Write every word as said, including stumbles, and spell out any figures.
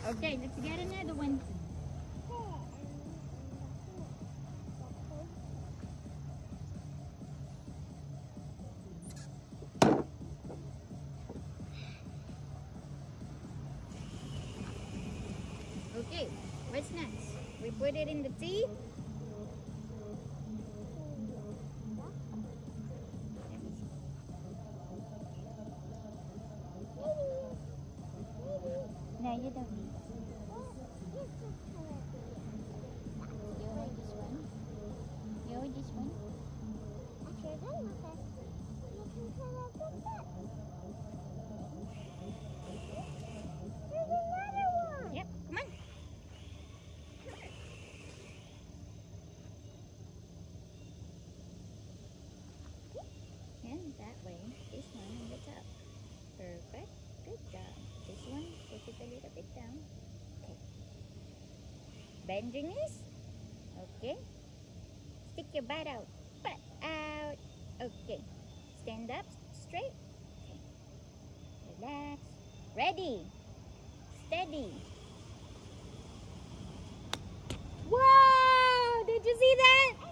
Okay, let's get another one. Okay, what's next? We put it in the tea. No, you don't need that. You hold this one. You hold this one. Yep, come on. And that way, this one on the top. Perfect. Good job. This one, push it a little bit down. Okay. Bend your knees. Okay. Stick your butt out. Butt out. Okay. Stand up straight. Okay. Relax. Ready. Steady. Wow! Did you see that?